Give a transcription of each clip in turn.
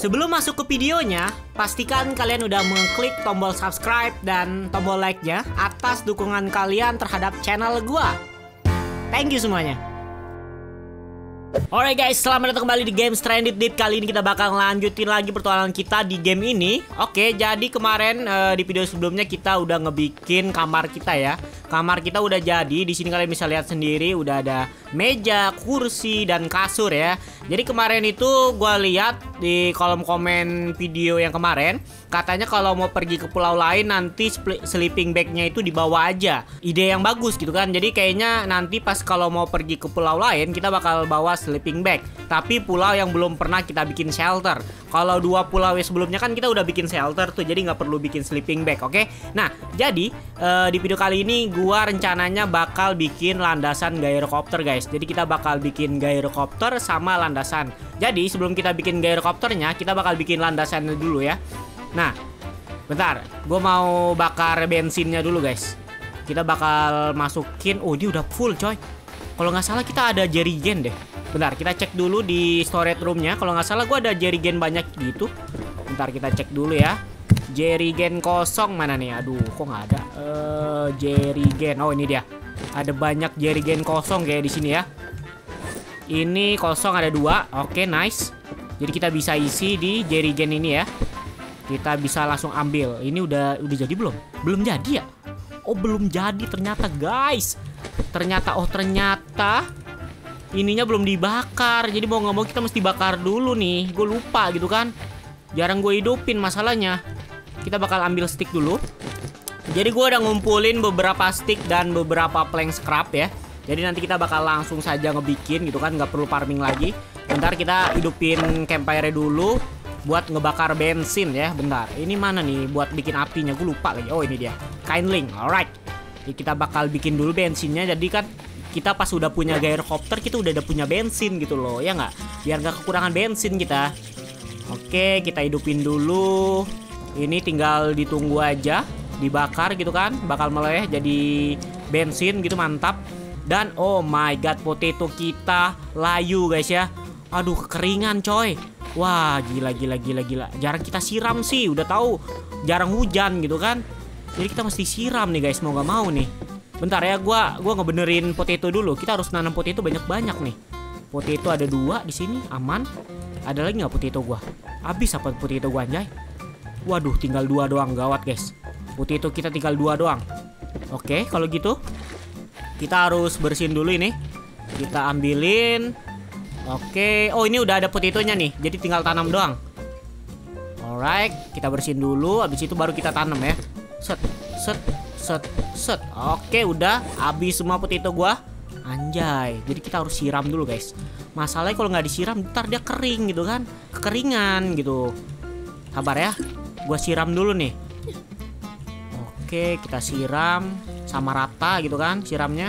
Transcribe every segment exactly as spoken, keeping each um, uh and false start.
Sebelum masuk ke videonya, pastikan kalian udah mengklik tombol subscribe dan tombol like-nya atas dukungan kalian terhadap channel gua. Thank you semuanya. Alright guys, selamat datang kembali di game Stranded Deep. Kali ini kita bakal lanjutin lagi petualangan kita di game ini. Oke, jadi kemarin uh, di video sebelumnya kita udah ngebikin kamar kita ya. Kamar kita udah jadi. Di sini kalian bisa lihat sendiri udah ada meja, kursi, dan kasur ya. Jadi kemarin itu gua lihat di kolom komen video yang kemarin, katanya kalau mau pergi ke pulau lain nanti sleeping bag-nya itu dibawa aja. Ide yang bagus gitu kan. Jadi kayaknya nanti pas kalau mau pergi ke pulau lain kita bakal bawa sleeping bag. Tapi pulau yang belum pernah kita bikin shelter. Kalau dua pulau sebelumnya kan kita udah bikin shelter tuh, jadi nggak perlu bikin sleeping bag, oke? Nah, jadi uh, di video kali ini gua rencananya bakal bikin landasan gyrocopter guys. Jadi kita bakal bikin gyrocopter sama landasan. Jadi sebelum kita bikin gyrocopternya, kita bakal bikin landasannya dulu ya. Nah, bentar, gue mau bakar bensinnya dulu guys. Kita bakal masukin, oh dia udah full coy. Kalau nggak salah kita ada jerrycan deh. Bentar, kita cek dulu di storage roomnya. Kalau nggak salah gue ada jerrycan banyak gitu. Bentar, kita cek dulu ya. Jerrycan kosong mana nih? Aduh, kok nggak ada? Uh, jerrycan, oh ini dia. Ada banyak jerrycan kosong kayak di sini ya. Ini kosong ada dua. Oke, nice. Jadi kita bisa isi di jerrycan ini ya. Kita bisa langsung ambil. Ini udah udah jadi belum? Belum jadi ya? Oh, belum jadi ternyata guys. Ternyata oh ternyata ininya belum dibakar. Jadi mau nggak mau kita mesti bakar dulu nih. Gue lupa gitu kan. Jarang gue hidupin masalahnya. Kita bakal ambil stick dulu. Jadi gue udah ngumpulin beberapa stick dan beberapa plank scrap ya. Jadi nanti kita bakal langsung saja ngebikin gitu kan. Nggak perlu farming lagi. Bentar kita hidupin campfire dulu buat ngebakar bensin ya. Bentar, ini mana nih buat bikin apinya? Gue lupa lagi. Oh ini dia, kindling. Alright, jadi kita bakal bikin dulu bensinnya. Jadi kan kita pas udah punya gyrocopter, kita udah ada punya bensin gitu loh, ya nggak? Biar nggak kekurangan bensin kita. Oke, kita hidupin dulu. Ini tinggal ditunggu aja dibakar gitu kan. Bakal meleleh jadi bensin gitu, mantap. Dan oh my god, potato kita layu guys ya. Aduh, kekeringan coy. Wah, gila gila gila gila. Jarang kita siram sih, udah tahu jarang hujan gitu kan. Jadi kita mesti siram nih guys, mau gak mau nih. Bentar ya, gua gua ngebenerin potato dulu. Kita harus nanam potato banyak-banyak nih. Potato ada dua di sini, aman. Ada lagi nggak potato gua? Habis apa potato gua anjay? Waduh, tinggal dua doang, gawat guys. Potato kita tinggal dua doang. Oke, kalau gitu kita harus bersihin dulu ini. Kita ambilin. Oke, oh ini udah ada potatonya nih. Jadi tinggal tanam doang. Alright, kita bersihin dulu. Habis itu baru kita tanam ya. Set, set, set, set. Oke, udah habis semua potato gua. Anjay, jadi kita harus siram dulu guys. Masalahnya kalau nggak disiram ntar dia kering gitu kan. Kekeringan gitu. Sabar ya, gua siram dulu nih. Oke, kita siram sama rata gitu kan siramnya.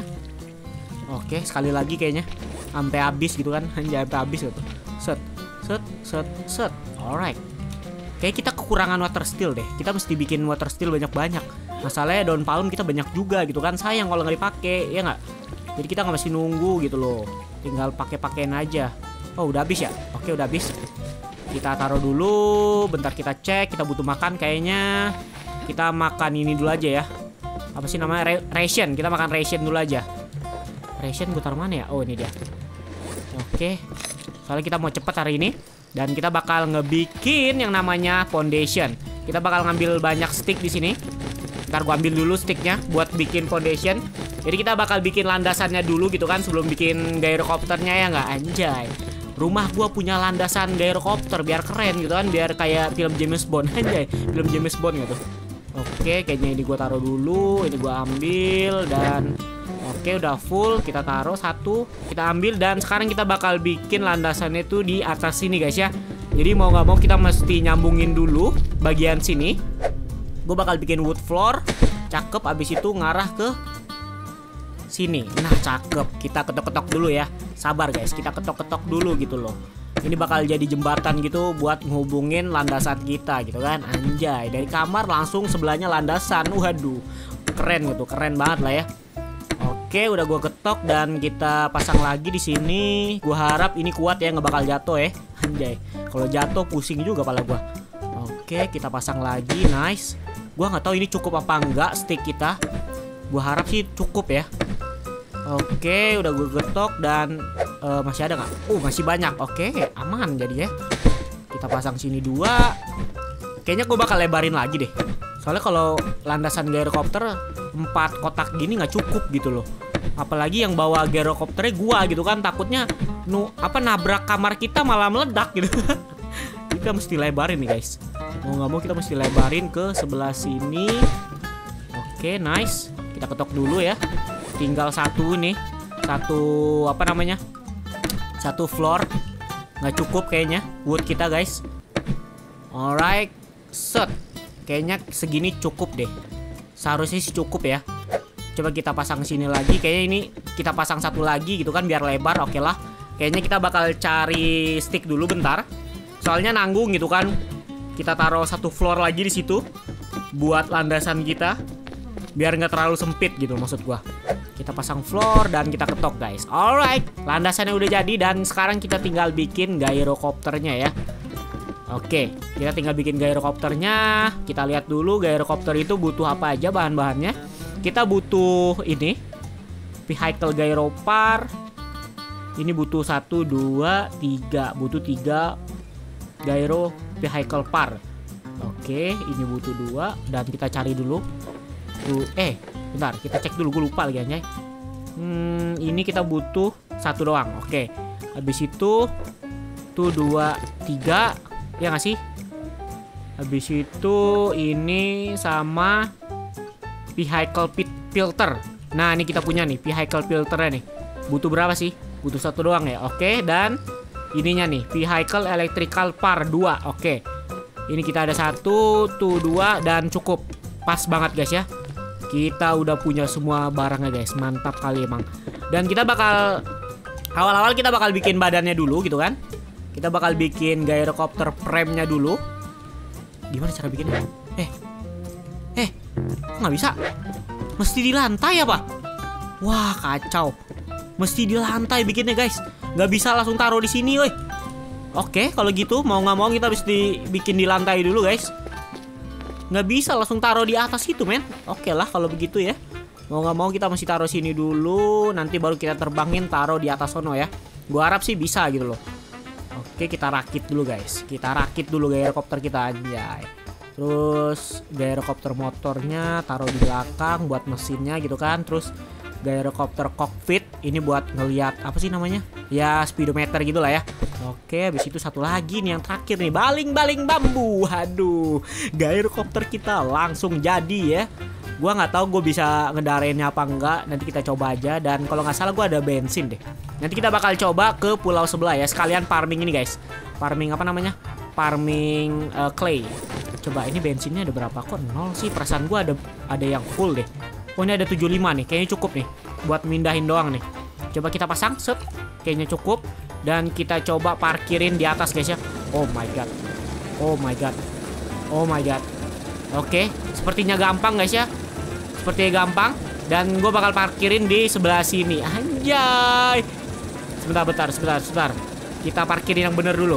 Oke, sekali lagi kayaknya sampai habis gitu kan. Hanya sampai habis gitu. Set, set, set, set. Alright. Kayak kita kekurangan water steel deh. Kita mesti bikin water steel banyak-banyak. Masalahnya daun palm kita banyak juga gitu kan. Sayang kalau nggak dipakai, ya nggak? Jadi kita nggak mesti nunggu gitu loh. Tinggal pakai-pakein aja. Oh, udah habis ya? Oke, udah habis. Kita taruh dulu. Bentar kita cek. Kita butuh makan kayaknya. Kita makan ini dulu aja ya. Apa sih namanya? Ration. Kita makan ration dulu aja. Ration gue taruh mana ya? Oh, ini dia. Oke, soalnya kita mau cepet hari ini. Dan kita bakal ngebikin yang namanya foundation. Kita bakal ngambil banyak stick di sini. Ntar gua ambil dulu sticknya buat bikin foundation. Jadi kita bakal bikin landasannya dulu gitu kan, sebelum bikin gyrocopternya ya nggak? Anjay, rumah gua punya landasan gyrocopter biar keren gitu kan, biar kayak film James Bond. Anjay, film James Bond gitu. Oke, kayaknya ini gua taruh dulu. Ini gua ambil dan oke, udah full. Kita taruh satu, kita ambil. Dan sekarang kita bakal bikin landasannya itu di atas sini guys ya. Jadi mau nggak mau kita mesti nyambungin dulu bagian sini. Gue bakal bikin wood floor. Cakep, abis itu ngarah ke sini. Nah, cakep. Kita ketok-ketok dulu ya. Sabar guys, kita ketok-ketok dulu gitu loh. Ini bakal jadi jembatan gitu buat ngehubungin landasan kita gitu kan. Anjay, dari kamar langsung sebelahnya landasan. Waduh, keren gitu, keren banget lah ya. Oke, udah gua ketok dan kita pasang lagi di sini. Gua harap ini kuat ya, nggak bakal jatuh ya. Anjay, kalau jatuh pusing juga kepala gua. Oke, kita pasang lagi, nice. Gua nggak tahu ini cukup apa enggak stick kita. Gua harap sih cukup ya. Oke, udah gue getok dan uh, masih ada nggak? Uh, masih banyak. Oke, aman jadi ya. Kita pasang sini dua. Kayaknya gue bakal lebarin lagi deh. Soalnya kalau landasan gyrocopter empat kotak gini nggak cukup gitu loh. Apalagi yang bawa gyrocopternya gua gitu kan, takutnya nu apa nabrak kamar kita malah meledak gitu. Kita mesti lebarin nih guys. Mau nggak mau kita mesti lebarin ke sebelah sini. Oke, nice. Kita ketok dulu ya. Tinggal satu nih, satu apa namanya, satu floor. Nggak cukup kayaknya wood kita guys. Alright, set. Kayaknya segini cukup deh. Seharusnya sih cukup ya. Coba kita pasang sini lagi. Kayaknya ini kita pasang satu lagi gitu kan biar lebar. Oke lah. Kayaknya kita bakal cari stick dulu bentar. Soalnya nanggung gitu kan. Kita taruh satu floor lagi di situ buat landasan kita. Biar nggak terlalu sempit gitu maksud gua. Kita pasang floor dan kita ketok guys. Alright, landasannya udah jadi dan sekarang kita tinggal bikin gyrocopternya ya. Oke, kita tinggal bikin gyrocopternya. Kita lihat dulu gyrocopter itu butuh apa aja bahan-bahannya. Kita butuh ini vehicle gyropar. Ini butuh satu, dua, tiga. Butuh tiga gyro vehicle par. Oke, ini butuh dua dan kita cari dulu. Tuh, eh bentar, kita cek dulu, gue lupa lagi anjay. Hmm, ini kita butuh satu doang. Oke. Habis itu tuh dua, tiga, ya nggak sih? Habis itu ini sama vehicle pit filter. Nah, ini kita punya nih vehicle filternya nih. Butuh berapa sih? Butuh satu doang ya. Oke, dan ininya nih vehicle electrical par dua. Oke. Ini kita ada satu, tuh dua dan cukup. Pas banget guys ya. Kita udah punya semua barangnya guys. Mantap kali emang. Dan kita bakal awal-awal kita bakal bikin badannya dulu gitu kan. Kita bakal bikin gyrocopter frame-nya dulu. Gimana cara bikinnya? Eh. Eh. Kok nggak bisa? Mesti di lantai apa? Wah, kacau. Mesti di lantai bikinnya guys. Nggak bisa langsung taruh di sini, woi. Oke, kalau gitu mau nggak mau kita harus dibikin di lantai dulu guys. Nggak bisa langsung taruh di atas itu men. Oke lah kalau begitu ya. Mau nggak mau kita mesti taruh sini dulu. Nanti baru kita terbangin taruh di atas sono ya. Gua harap sih bisa gitu loh. Oke, kita rakit dulu guys. Kita rakit dulu gyrocopter kita anjay. Terus gyrocopter motornya taruh di belakang buat mesinnya gitu kan. Terus gyrocopter cockpit ini buat ngeliat apa sih namanya? Ya speedometer gitu lah ya. Oke, habis itu satu lagi nih yang terakhir nih, baling-baling bambu. Aduh, gyrocopter kita langsung jadi ya. Gua nggak tahu gue bisa ngedarainnya apa enggak. Nanti kita coba aja. Dan kalau nggak salah gue ada bensin deh. Nanti kita bakal coba ke pulau sebelah ya. Sekalian farming ini guys. Farming apa namanya? Farming uh, clay. Coba ini bensinnya ada berapa kok? Nol sih. Perasaan gue ada ada yang full deh. Oh ini ada tujuh puluh lima nih. Kayaknya cukup nih. Buat mindahin doang nih. Coba kita pasang. Set. Kayaknya cukup. Dan kita coba parkirin di atas guys ya. Oh my god. Oh my god. Oh my god. Oke. Sepertinya gampang guys ya. Sepertinya gampang. Dan gue bakal parkirin di sebelah sini. Anjay. Sebentar, bentar, sebentar, sebentar. Kita parkirin yang bener dulu.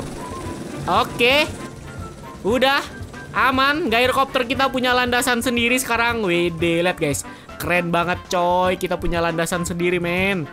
Oke. Udah. Aman. Gyrocopter kita punya landasan sendiri sekarang. Wede, lihat guys. Keren banget coy. Kita punya landasan sendiri men.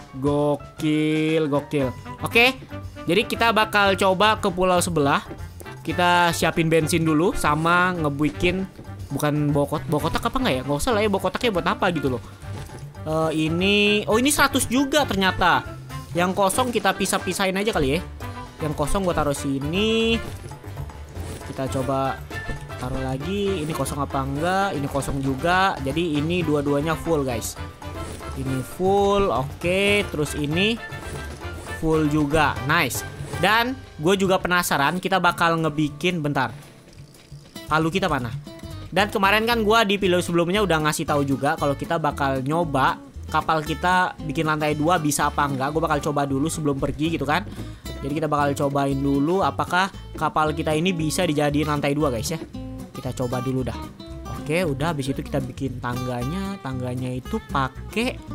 Gokil, gokil. Oke, jadi kita bakal coba ke pulau sebelah. Kita siapin bensin dulu sama ngebuikin. Bukan bawa kotak, bawa kotak apa nggak ya? Nggak usah lah ya, bawa kotaknya buat apa gitu loh. uh, Ini, oh ini seratus juga ternyata. Yang kosong kita pisah-pisahin aja kali ya. Yang kosong gue taruh sini. Kita coba taruh lagi. Ini kosong apa enggak? Ini kosong juga. Jadi ini dua-duanya full guys. Ini full, oke. Okay. Terus ini full juga, nice. Dan gue juga penasaran, kita bakal ngebikin, bentar, palu kita mana? Dan kemarin kan gue di video sebelumnya udah ngasih tahu juga kalau kita bakal nyoba kapal kita bikin lantai dua bisa apa enggak. Gue bakal coba dulu sebelum pergi gitu kan. Jadi kita bakal cobain dulu apakah kapal kita ini bisa dijadiin lantai dua guys ya. Kita coba dulu dah. Oke, udah habis itu kita bikin tangganya. Tangganya itu pakai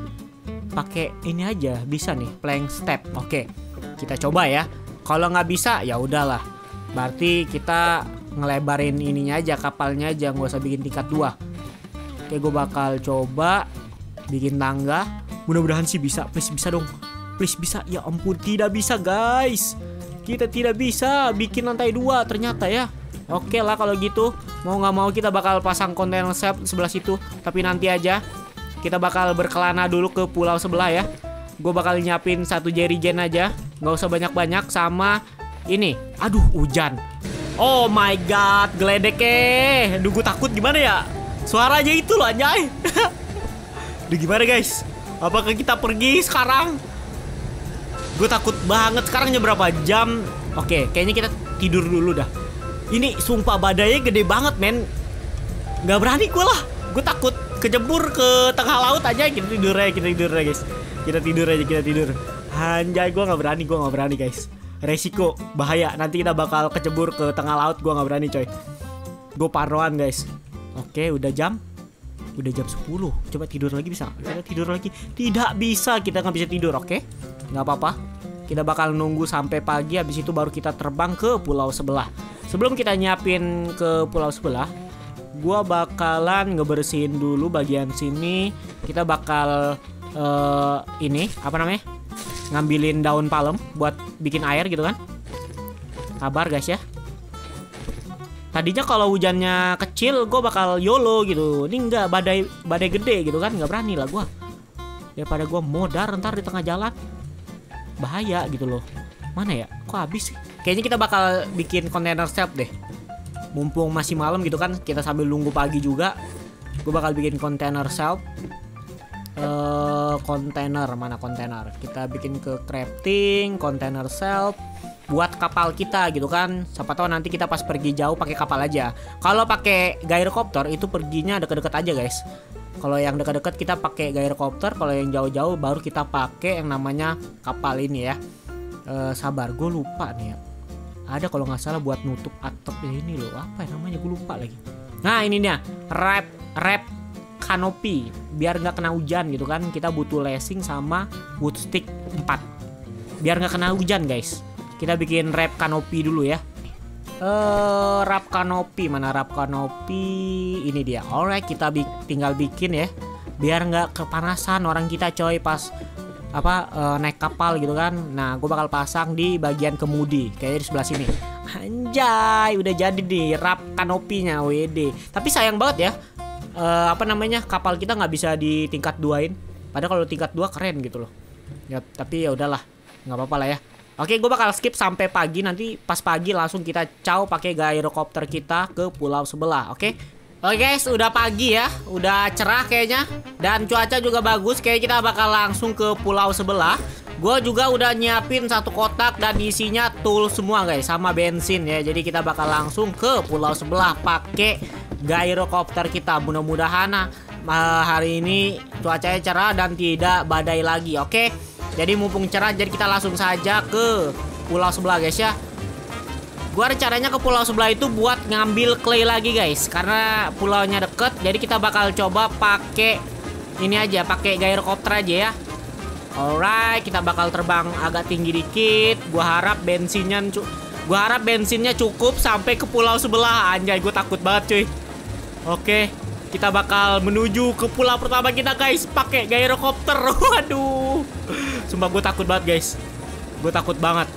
pakai ini aja bisa nih, plank step. Oke, kita coba ya. Kalau nggak bisa ya udahlah. Berarti kita ngelebarin ininya aja, kapalnya aja, nggak usah bikin tingkat dua. Oke, gue bakal coba bikin tangga. Mudah-mudahan sih bisa. Please bisa dong. Please bisa. Ya ampun, tidak bisa guys. Kita tidak bisa bikin lantai dua ternyata ya. Oke lah kalau gitu. Mau nggak mau kita bakal pasang kontainer ship sebelah situ. Tapi nanti aja. Kita bakal berkelana dulu ke pulau sebelah ya. Gue bakal nyiapin satu jerrycan aja. Nggak usah banyak-banyak sama ini. Aduh, hujan. Oh my god, geledeknya. Duh, gue takut gimana ya. Suaranya itu loh anjay. Duh, gimana guys? Apakah kita pergi sekarang? Gue takut banget. Sekarang jam berapa? Jam... Oke, kayaknya kita tidur dulu dah. Ini sumpah badainya gede banget men. Nggak berani gue lah. Gue takut kejebur ke tengah laut aja. Kita tidur aja, kita tidur aja guys. Kita tidur aja, kita tidur. Anjay, gue nggak berani, gue nggak berani guys. Resiko, bahaya. Nanti kita bakal kecebur ke tengah laut. Gue nggak berani coy. Gue parnoan guys. Oke, udah jam. Udah jam sepuluh. Coba tidur lagi bisa? Kita tidur lagi. Tidak bisa, kita nggak bisa tidur. Oke, nggak apa-apa. Kita bakal nunggu sampai pagi. Habis itu baru kita terbang ke pulau sebelah. Sebelum kita nyiapin ke pulau sebelah, gua bakalan ngebersihin dulu bagian sini. Kita bakal uh, ini apa namanya, ngambilin daun palem buat bikin air gitu kan. Sabar guys ya. Tadinya kalau hujannya kecil gue bakal YOLO gitu. Ini enggak, badai badai gede gitu kan. Nggak berani lah gue. Daripada gue modar ntar di tengah jalan, bahaya gitu loh. Mana ya? Kok habis sih? Kayaknya kita bakal bikin kontainer ship deh. Mumpung masih malam gitu kan, kita sambil nunggu pagi juga. Gue bakal bikin kontainer ship. Uh, kontainer mana kontainer? Kita bikin ke crafting kontainer ship buat kapal kita gitu kan. Siapa tahu nanti kita pas pergi jauh pakai kapal aja. Kalau pakai gyrocopter itu perginya deket-deket aja guys. Kalau yang deket-deket kita pakai gyrocopter, kalau yang jauh-jauh baru kita pakai yang namanya kapal ini ya. Uh, sabar, gue lupa nih ya. Ada kalau nggak salah buat nutup atap ini loh. Apa ya namanya? Gue lupa lagi. Nah ini dia, wrap wrap canopy. Biar nggak kena hujan gitu kan. Kita butuh lacing sama wood stick empat. Biar nggak kena hujan guys. Kita bikin wrap canopy dulu ya. Uh, wrap canopy mana wrap canopy? Ini dia. Alright, kita bi tinggal bikin ya. Biar nggak kepanasan orang kita coy pas apa uh, naik kapal gitu kan. Nah, gue bakal pasang di bagian kemudi, kayaknya di sebelah sini. Anjay, udah jadi nih wrap kanopinya, W D. Tapi sayang banget ya, uh, apa namanya, kapal kita nggak bisa di tingkat duain. Padahal kalau tingkat dua keren gitu loh. Ya, tapi ya udahlah, nggak apa-apa lah ya. Oke, gue bakal skip sampai pagi. Nanti pas pagi langsung kita caw pakai gyrocopter kita ke pulau sebelah. Oke. Oke guys, udah pagi ya, udah cerah kayaknya, dan cuaca juga bagus. Kayak kita bakal langsung ke pulau sebelah. Gue juga udah nyiapin satu kotak dan isinya tool semua guys, sama bensin ya. Jadi kita bakal langsung ke pulau sebelah pakai gyrocopter kita. Mudah-mudahan uh, hari ini cuacanya cerah dan tidak badai lagi. Oke, jadi mumpung cerah, jadi kita langsung saja ke pulau sebelah guys ya. Gua rencananya ke pulau sebelah itu buat ngambil clay lagi guys, karena pulaunya deket. Jadi kita bakal coba pakai ini aja, pakai gyrocopter aja ya. Alright, kita bakal terbang agak tinggi dikit. Gua harap bensinnya, gua harap bensinnya cukup sampai ke pulau sebelah. Anjay, gue takut banget cuy. Oke, kita bakal menuju ke pulau pertama kita guys, pakai gyrocopter. Waduh, sumpah gue takut banget guys. Gue takut banget.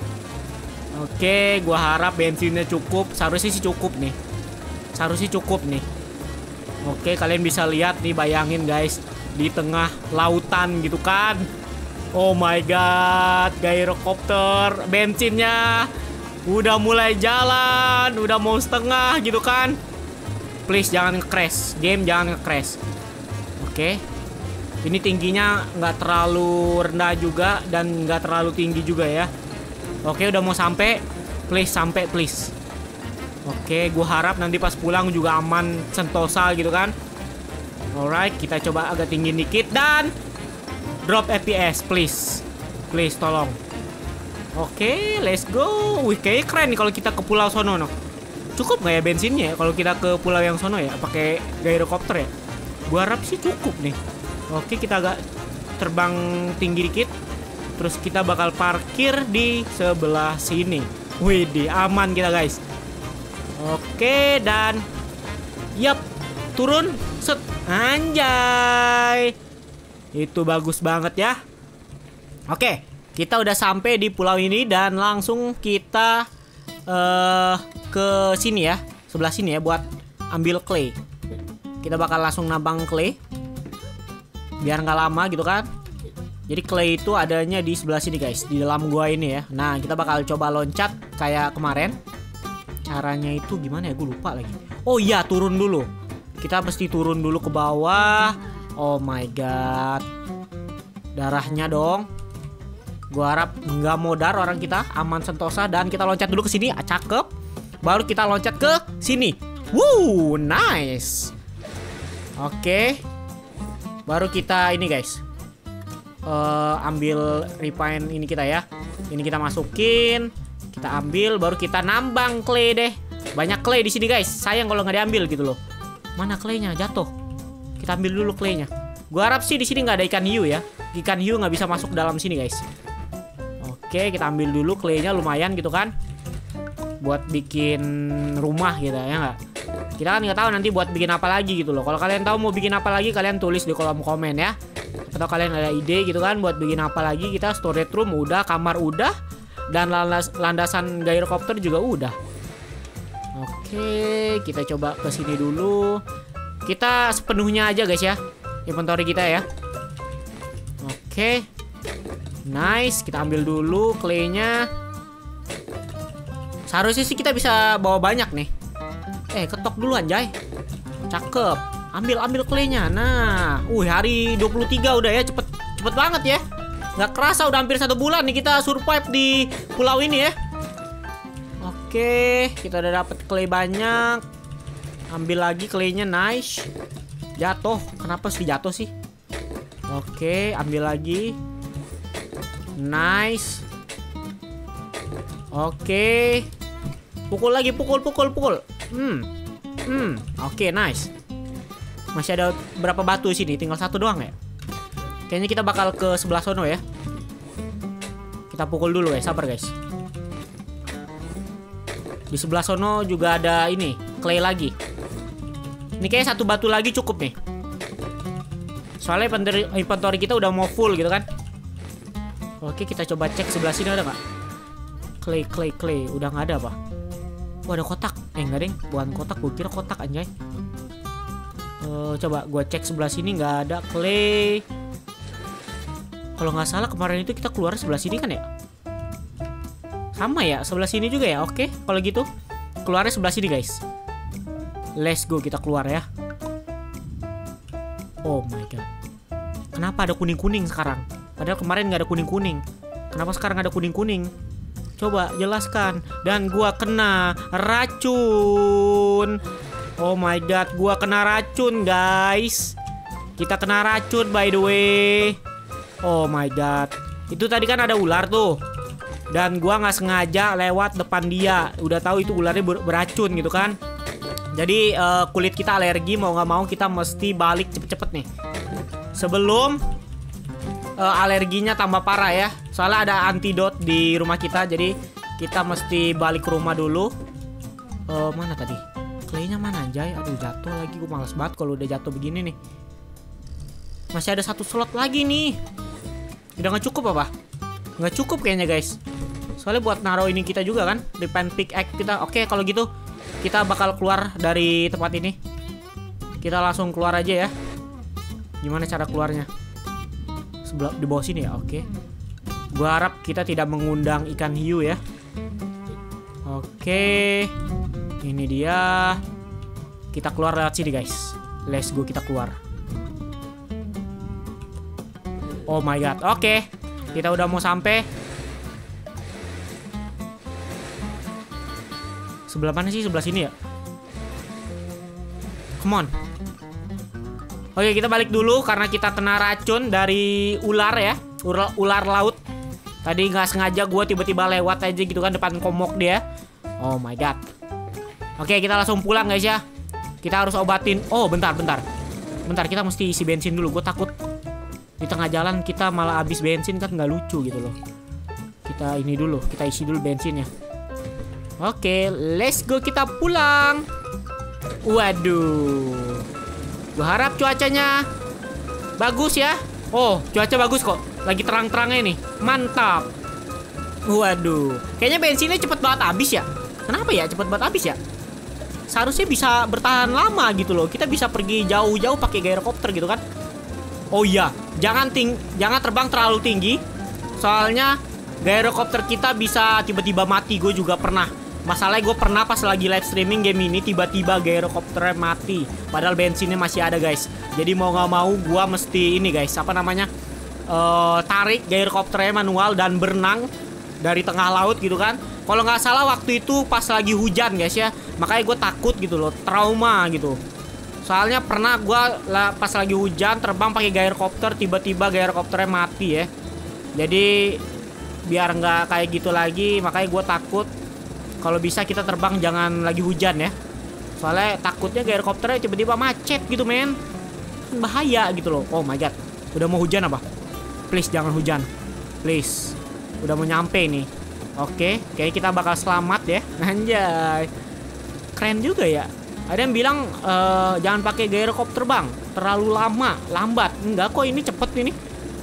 Oke, gua harap bensinnya cukup. Seharusnya sih cukup nih. Seharusnya cukup nih. Oke, kalian bisa lihat nih, bayangin guys, di tengah lautan gitu kan. Oh my god, gyrocopter, bensinnya udah mulai jalan, udah mau setengah gitu kan. Please jangan nge-crash, game jangan nge-crash. Oke. Ini tingginya nggak terlalu rendah juga dan nggak terlalu tinggi juga ya. Oke, udah mau sampai. Please sampai please. Oke, gue harap nanti pas pulang juga aman sentosa gitu kan. Alright, kita coba agak tinggi dikit dan drop F P S please. Please tolong. Oke, let's go. Wih, kayaknya keren nih kalau kita ke pulau sono no. Cukup nggak ya bensinnya ya kalau kita ke pulau yang sono ya, pakai gyrocopter ya? Gue harap sih cukup nih. Oke, kita agak terbang tinggi dikit. Terus kita bakal parkir di sebelah sini. Widih, aman kita guys. Oke, dan yap, turun. Set, anjay. Itu bagus banget ya. Oke, kita udah sampai di pulau ini dan langsung kita uh, ke sini ya, sebelah sini ya buat ambil clay. Kita bakal langsung nambang clay biar nggak lama gitu kan. Jadi clay itu adanya di sebelah sini guys, di dalam gua ini ya. Nah, kita bakal coba loncat kayak kemarin. Caranya itu gimana ya? Gue lupa lagi. Oh iya, turun dulu. Kita mesti turun dulu ke bawah. Oh my god. Darahnya dong. Gua harap nggak modar orang kita, aman sentosa. Dan kita loncat dulu ke sini, ah, cakep. Baru kita loncat ke sini. Woo, nice. Oke. Baru kita ini guys. Uh, ambil refine ini kita ya. Ini kita masukin, kita ambil, baru kita nambang clay deh. Banyak clay di sini guys. Sayang kalau nggak diambil gitu loh. Mana claynya? Jatuh. Kita ambil dulu claynya. Gua harap sih di sini nggak ada ikan hiu ya. Ikan hiu nggak bisa masuk dalam sini guys. Oke, kita ambil dulu claynya, lumayan gitu kan. Buat bikin rumah gitu ya nggak? Kita kan nggak tahu nanti buat bikin apa lagi gitu loh. Kalau kalian tahu mau bikin apa lagi, kalian tulis di kolom komen ya. Atau kalian ada ide gitu kan buat bikin apa lagi. Kita storage room udah, kamar udah, dan landas landasan gyrocopter juga udah. Oke, kita coba ke sini dulu. Kita sepenuhnya aja guys ya, inventory kita ya. Oke, nice. Kita ambil dulu claynya. Seharusnya sih kita bisa bawa banyak nih. Eh, ketok dulu anjay. Cakep. Ambil ambil claynya. Nah, uh hari dua puluh tiga udah ya, cepet cepet banget ya. Nggak kerasa udah hampir satu bulan nih kita survive di pulau ini ya. Oke, kita udah dapet clay banyak. Ambil lagi claynya, nice. Jatuh, kenapa sih jatuh sih? Oke, ambil lagi. Nice. Oke. Pukul lagi, pukul, pukul, pukul. Hmm, hmm, oke, nice. Masih ada berapa batu di sini? Tinggal satu doang ya. Kayaknya kita bakal ke sebelah sono ya. Kita pukul dulu ya, sabar guys. Di sebelah sono juga ada ini, clay lagi. Ini kayaknya satu batu lagi cukup nih. Soalnya inventory kita udah mau full gitu kan. Oke, kita coba cek sebelah sini ada nggak? Clay, clay, clay. Udah nggak ada apa? Oh, ada kotak. Eh, nggak deng. Bukan kotak, gue kira kotak anjay. Uh, coba gue cek sebelah sini nggak ada clay. Kalau nggak salah kemarin itu kita keluar sebelah sini kan ya? Sama ya, sebelah sini juga ya. Oke, kalau gitu keluarnya sebelah sini guys. Let's go, kita keluar ya. Oh my god. Kenapa ada kuning-kuning sekarang? Padahal kemarin nggak ada kuning-kuning. Kenapa sekarang ada kuning-kuning? Coba jelaskan. Dan gua kena racun. Oh my god, gua kena racun guys. Kita kena racun by the way. Oh my god. Itu tadi kan ada ular tuh. Dan gua nggak sengaja lewat depan dia. Udah tahu itu ularnya ber beracun gitu kan. Jadi uh, kulit kita alergi, mau nggak mau kita mesti balik cepet-cepet nih. Sebelum uh, alerginya tambah parah ya. Soalnya ada antidot di rumah kita. Jadi kita mesti balik ke rumah dulu. uh, Mana tadi? Claynya mana anjay? Aduh, jatuh lagi. Gue males banget kalau udah jatuh begini nih. Masih ada satu slot lagi nih. Udah nggak cukup apa? Nggak cukup kayaknya guys. Soalnya buat naruh ini kita juga kan, Refine pickaxe kita. Oke, kalau gitu kita bakal keluar dari tempat ini. Kita langsung keluar aja ya. Gimana cara keluarnya? Sebelah di bawah sini ya. Oke. Gua harap kita tidak mengundang ikan hiu ya. Oke. Ini dia. Kita keluar lewat sini guys. Let's go, kita keluar. Oh my god. Oke. Kita udah mau sampai. Sebelah mana sih? Sebelah sini ya. Come on. Oke, kita balik dulu karena kita kena racun dari ular ya. Ular, ular laut. Tadi nggak sengaja gue tiba-tiba lewat aja gitu kan depan komok dia. Oh my god. Oke, kita langsung pulang guys ya. Kita harus obatin. Oh, bentar, bentar. Bentar, kita mesti isi bensin dulu. Gue takut Di tengah jalan kita malah habis bensin kan nggak lucu gitu loh. Kita ini dulu, kita isi dulu bensinnya. Oke, let's go, kita pulang. Waduh, gue harap cuacanya bagus ya. Oh, cuaca bagus kok, lagi terang-terangnya nih, mantap. Waduh, kayaknya bensinnya cepet banget habis ya. Kenapa ya cepet banget habis ya? Seharusnya bisa bertahan lama gitu loh. Kita bisa pergi jauh-jauh pakai gyrocopter gitu kan. Oh iya, jangan ting jangan terbang terlalu tinggi. Soalnya gyrocopter kita bisa tiba-tiba mati. Gue juga pernah. Masalahnya gue pernah pas lagi live streaming game ini tiba-tiba gyrocopternya mati. Padahal bensinnya masih ada guys. Jadi mau nggak mau gue mesti ini guys, apa namanya, uh, tarik gyrocopternya manual dan berenang dari tengah laut gitu kan. Kalau nggak salah waktu itu pas lagi hujan guys ya. Makanya gue takut gitu loh, trauma gitu. Soalnya pernah gue pas lagi hujan terbang pakai gyrocopter, tiba-tiba gyrocopternya mati ya. Jadi biar nggak kayak gitu lagi, makanya gue takut. Kalau bisa kita terbang jangan lagi hujan ya. Soalnya takutnya gyrocopternya tiba-tiba macet gitu men. Bahaya gitu loh. Oh my god, udah mau hujan apa? Please jangan hujan, please. Udah mau nyampe nih. Oke, kayaknya kita bakal selamat ya. Anjay, keren juga ya. Ada yang bilang uh, jangan pakai gyrocopter bang, terlalu lama, lambat. Enggak kok, ini cepet ini.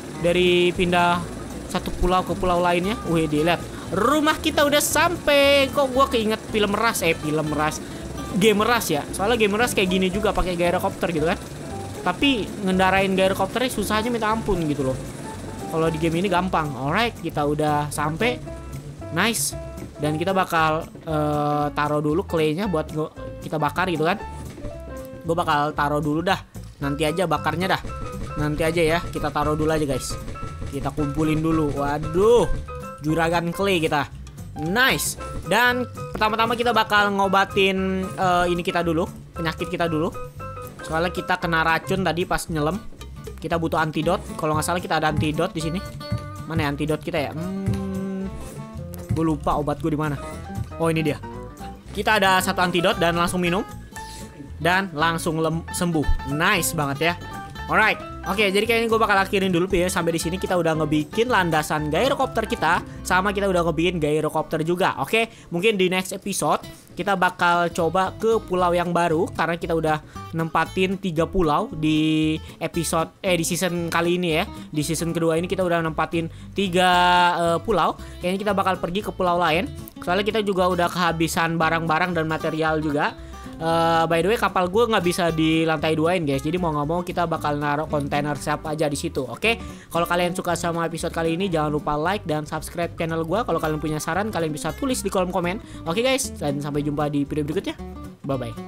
Dari pindah satu pulau ke pulau lainnya. Wih, dilihat rumah kita udah sampai. Kok gua keinget film Ras, eh film Ras, game Ras ya. Soalnya game Ras kayak gini juga pakai gyrocopter gitu kan. Tapi ngendarain gyrocopternya susahnya minta ampun gitu loh. Kalau di game ini gampang. Alright, kita udah sampai. Nice. Dan kita bakal uh, taruh dulu claynya buat kita bakar gitu kan. Gue bakal taruh dulu dah. Nanti aja bakarnya dah. Nanti aja ya. Kita taruh dulu aja guys. Kita kumpulin dulu. Waduh, juragan clay kita. Nice. Dan pertama-tama kita bakal ngobatin uh, ini kita dulu, penyakit kita dulu. Soalnya kita kena racun tadi pas nyelam. Kita butuh antidot. Kalau nggak salah kita ada antidot di sini. Mana ya antidot kita ya? Hmm, gue lupa obat gue di mana. Oh ini dia. Kita ada satu antidot dan langsung minum. Dan langsung sembuh. Nice banget ya. Alright. Oke, jadi kayaknya gue bakal akhirin dulu ya. Sampai di sini kita udah ngebikin landasan gyrocopter kita, sama kita udah ngebikin gyrocopter juga. Oke, mungkin di next episode kita bakal coba ke pulau yang baru, karena kita udah nempatin tiga pulau di episode eh di season kali ini ya. Di season kedua ini kita udah nempatin tiga uh, pulau. Kayaknya kita bakal pergi ke pulau lain. Soalnya kita juga udah kehabisan barang-barang dan material juga. Uh, by the way, kapal gue nggak bisa di lantai duain guys. Jadi mau nggak mau kita bakal naruh kontainer shop aja di situ. Oke, okay? Kalau kalian suka sama episode kali ini, jangan lupa like dan subscribe channel gue. Kalau kalian punya saran, kalian bisa tulis di kolom komen. Oke okay, guys, dan sampai jumpa di video berikutnya. Bye bye.